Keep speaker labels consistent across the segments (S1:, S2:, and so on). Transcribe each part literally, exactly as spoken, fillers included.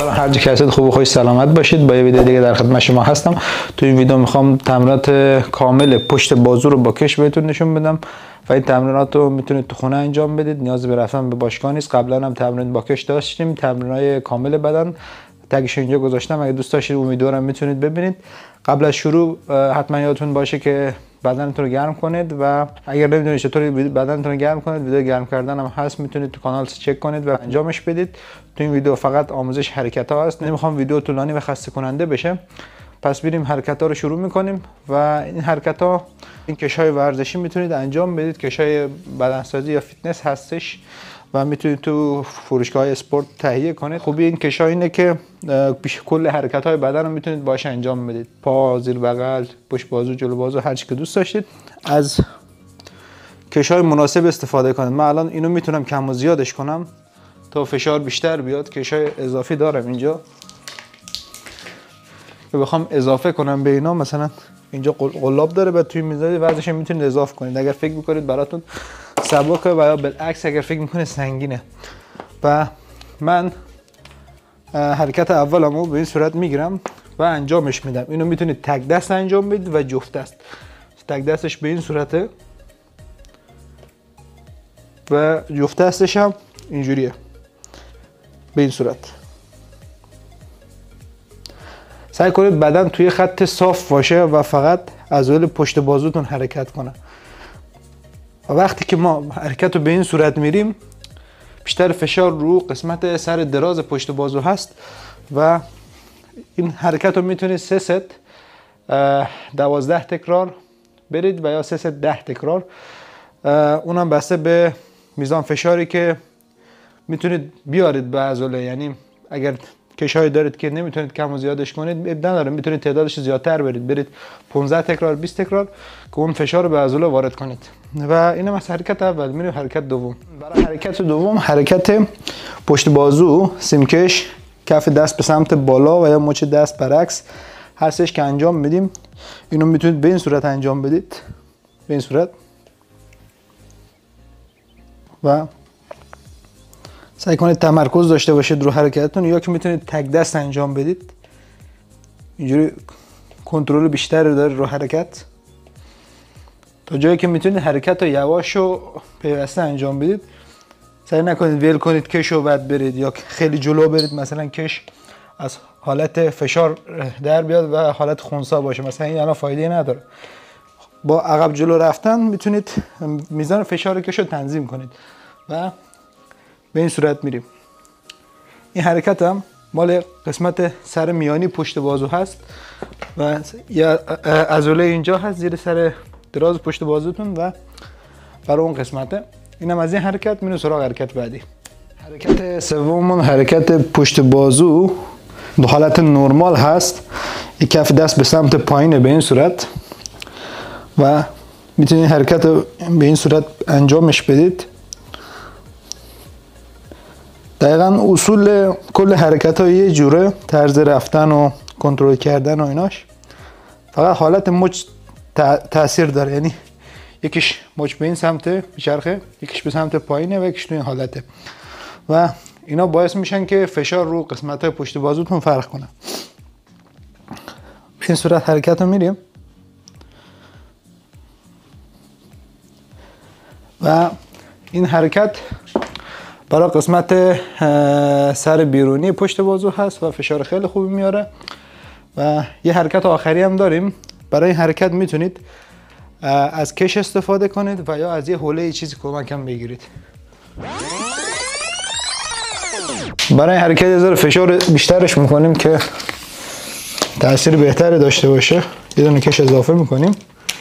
S1: سلام، هر جا که هستید خوب و خوش سلامت باشید. با یه ویدیو دیگه در خدمت شما هستم. تو این ویدیو میخوام تمرینات کامل پشت بازو رو با کش بهتون نشون بدم و این تمرینات رو میتونید تو خونه انجام بدید، نیاز به رفتن به باشگاه نیست. قبلا هم تمرین با کش داشتیم، تمرینای کامل بدن، تگش اینجا گذاشتم، اگه دوست داشتید اون ویدیو رو میتونید ببینید. قبل از شروع حتما یادتون باشه که بدنتون رو گرم کنید و اگر نمیدونید چطوری بدنتون رو گرم کنید، ویدیو گرم کردن هم هست، میتونید تو کانال چک کنید و انجامش بدید. تو این ویدیو فقط آموزش حرکت ها هست، نمیخوام ویدیو طولانی و خسته کننده بشه. پس بریم حرکت ها رو شروع میکنیم و این حرکت ها، این کشای ورزشی میتونید انجام بدید، کشای بدنسازی یا فیتنس هستش و میتونید تو فروشگاه اسپورت تهیه کنید. خوبی این کشا اینه که کل حرکت های بدن رو میتونید باهاش انجام بدید، پا، زیر بغل، پشت بازو، جلو بازو، هر چی که دوست داشتید. از کشای مناسب استفاده کنید. من الان اینو میتونم کم و زیادش کنم تا فشار بیشتر بیاد. کشای اضافی دارم اینجا که بخوام اضافه کنم به اینا، مثلا اینجا قلاب داره و توی میزان وزنش میتونید اضافه کنید اگر فکر میکنید براتون سبکه و یا بالعکس اگر فکر میکنید سنگینه. و من حرکت اولمو به این صورت میگیرم و انجامش میدم. اینو میتونید تک دست انجام بدید و جفت دست. تک دستش به این صورته و جفت دستش هم اینجوریه، به این صورت. سعی کنید بدن توی خط صاف باشه و فقط عضله پشت بازوتون حرکت کنه. و وقتی که ما حرکت رو به این صورت میریم، بیشتر فشار رو قسمت سر دراز پشت بازو هست و این حرکت رو میتونید سه ست دوازده تکرار برید و یا سه ست ده تکرار، اونم بسته به میزان فشاری که میتونید بیارید به عضله. یعنی اگر کشایی دارید که نمیتونید کم و زیادش کنید، اب نداره، میتونید تعدادش زیادتر برید، برید پانزده تکرار، بیست تکرار که اون فشار رو به عضله وارد کنید. و اینم از حرکت اول. میریم حرکت دوم. برای حرکت دوم، حرکت پشت بازو سیمکش، کف دست به سمت بالا و یا مچ دست برعکس هستش که انجام میدیم. اینو میتونید به این صورت انجام بدید، به این صورت، و سعی کنید تمرکز داشته باشید رو حرکتتون، یا که میتونید تک دست انجام بدید، اینجوری کنترل بیشتری داره رو حرکت. تا جایی که میتونید حرکت رو یواش و پیوسته انجام بدید. سعی نکنید ویل کنید کش رو بعد برید یا خیلی جلو برید، مثلا کش از حالت فشار در بیاد و حالت خنثی باشه، مثلا این الان فایده نداره. با عقب جلو رفتن میتونید میزان فشار کش رو تنظیم کنید و به این صورت میریم. این حرکت هم مال قسمت سر میانی پشت بازو هست و یا عضله اینجا هست زیر سر دراز پشت بازوتون و برای اون قسمته. اینم از این حرکت. میریم سراغ حرکت بعدی. حرکت سوم حرکت پشت بازو به حالت نرمال هست. یک کف دست به سمت پایین به این صورت و میتونید حرکت رو به این صورت انجامش بدید. دقیقا اصول کل حرکت ها یه جوره، طرز رفتن و کنترل کردن و ایناش، فقط حالت مچ تاثیر داره. یعنی یکیش مچ به این سمت میچرخه، یکیش به سمت پایینه و یکیش تو این حالته و اینا باعث میشن که فشار رو قسمت های پشت بازوتون فرق کنه. به این صورت حرکت رو میریم و این حرکت برای قسمت سر بیرونی پشت بازو هست و فشار خیلی خوبی میاره. و یه حرکت آخری هم داریم. برای این حرکت میتونید از کش استفاده کنید و یا از یه حوله چیزی کمک هم بگیرید. برای این حرکت یه ذره فشار بیشترش میکنیم که تاثیر بهتری داشته باشه. یه دونه کش اضافه میکنیم.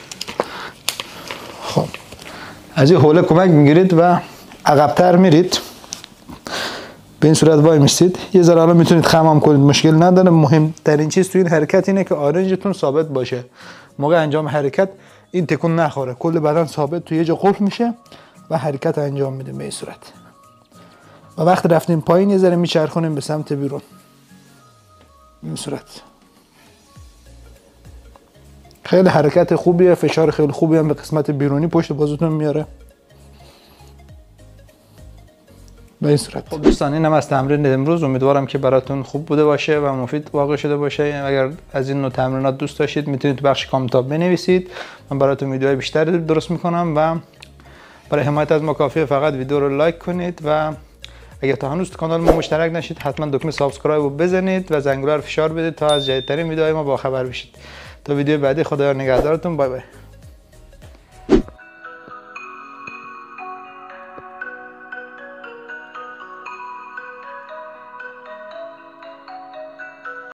S1: خب از یه حوله کمک میگیرید و عقب‌تر میرید، به این صورت وای میستید. یه ذره الان میتونید خم هم کنید، مشکل نداره. مهمترین چیز تو این حرکت اینه که آرنجتون ثابت باشه. موقع انجام حرکت این تکون نخوره، کل بدن ثابت توی یه جا قفل میشه و حرکت انجام میدیم به این صورت. و وقتی رفتیم پایین یه ذره میچرخونیم به سمت بیرون به این صورت. خیلی حرکت خوبیه، فشار خیلی خوبی هم به قسمت بیرونی پشت بازوتون میاره. به این صورت. خب دوستان اینم از تمرین امروز. امیدوارم که براتون خوب بوده باشه و مفید واقع شده باشه. اگر از این نوع تمرینات دوست داشتید میتونید تو بخش کامنت بنویسید، من براتون ویدیوهای بیشتری درست میکنم. و برای حمایت از ما کافیه فقط ویدیو رو لایک کنید و اگر تا هنوز تو کانال ما مشترک نشید حتما دکمه سابسکرایب رو بزنید و زنگوله رو فشار بدید تا از جدیدترین ویدیوهای ما باخبر بشید. تا ویدیو بعدی، خدایا نگهدارتون. بای بای.